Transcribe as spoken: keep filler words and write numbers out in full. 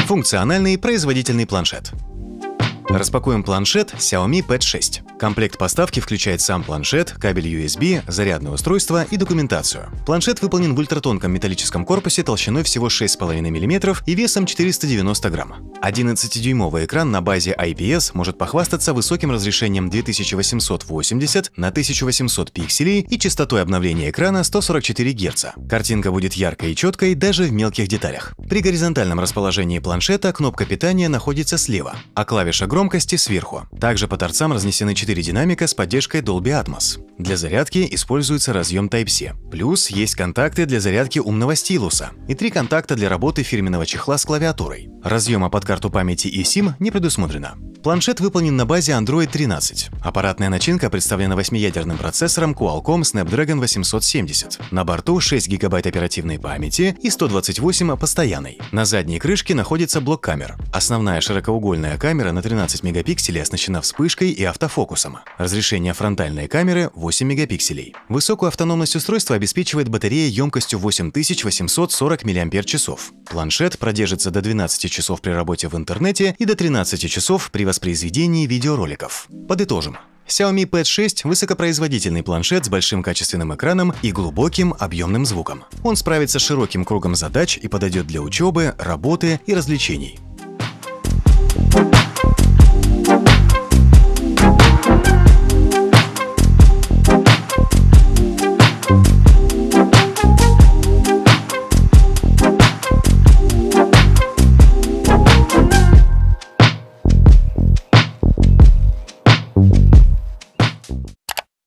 Функциональный производительный планшет. Распакуем планшет Xiaomi Pad шесть. Комплект поставки включает сам планшет, кабель ю эс би, зарядное устройство и документацию. Планшет выполнен в ультратонком металлическом корпусе толщиной всего шесть и пять миллиметров и весом четыреста девяносто грамм. одиннадцатидюймовый экран на базе ай пи эс может похвастаться высоким разрешением две тысячи восемьсот восемьдесят на тысячу восемьсот пикселей и частотой обновления экрана сто сорок четыре герца. Картинка будет яркой и четкой даже в мелких деталях. При горизонтальном расположении планшета кнопка питания находится слева, а клавиша громкости сверху. Также по торцам разнесены четыре динамика с поддержкой Dolby Atmos. Для зарядки используется разъем тайп си. Плюс есть контакты для зарядки умного стилуса и три контакта для работы фирменного чехла с клавиатурой. Разъема под карту памяти и сим не предусмотрено. Планшет выполнен на базе Android тринадцать. Аппаратная начинка представлена восьмиядерным процессором Qualcomm Snapdragon восемьсот семьдесят. На борту шесть гигабайт оперативной памяти и сто двадцать восемь постоянной. На задней крышке находится блок камер. Основная широкоугольная камера на тринадцать мегапикселей оснащена вспышкой и автофокусом. Разрешение фронтальной камеры восемь мегапикселей. Высокую автономность устройства обеспечивает батарея емкостью восемь тысяч восемьсот сорок миллиампер-часов. Планшет продержится до двенадцати часов при работе в интернете и до тринадцати часов при воспроизведении видеороликов. Подытожим. Xiaomi Pad шесть – высокопроизводительный планшет с большим качественным экраном и глубоким объемным звуком. Он справится с широким кругом задач и подойдет для учебы, работы и развлечений.